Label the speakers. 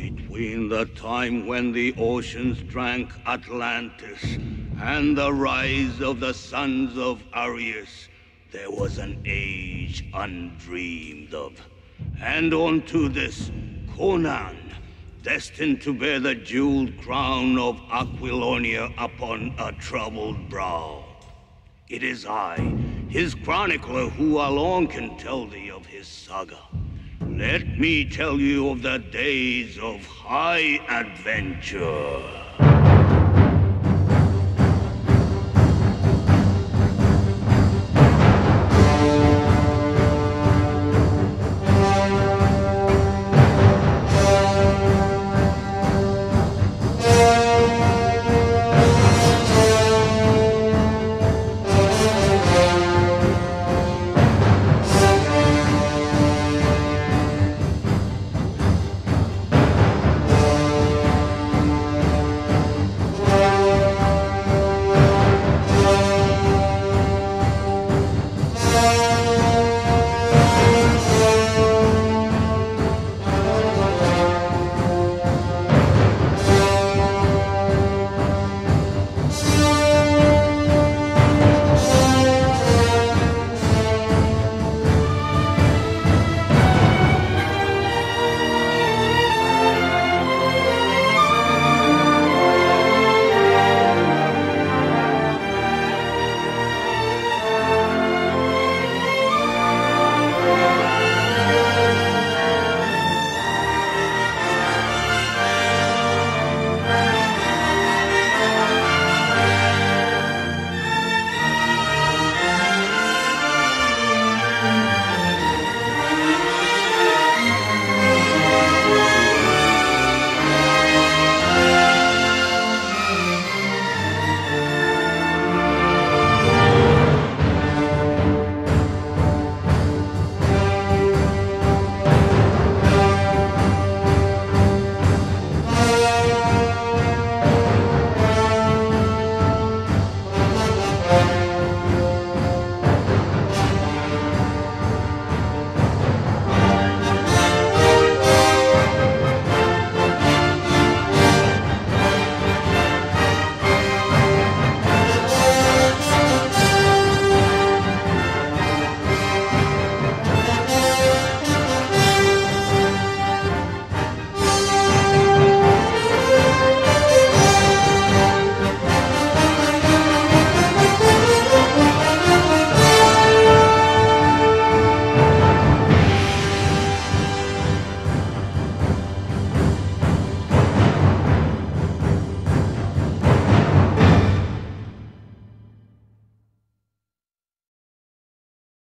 Speaker 1: Between the time when the oceans drank Atlantis and the rise of the sons of Arius, there was an age undreamed of. And unto this, Conan, destined to bear the jeweled crown of Aquilonia upon a troubled brow. It is I, his chronicler, who alone can tell thee of his saga. Let me tell you of the days of high adventure.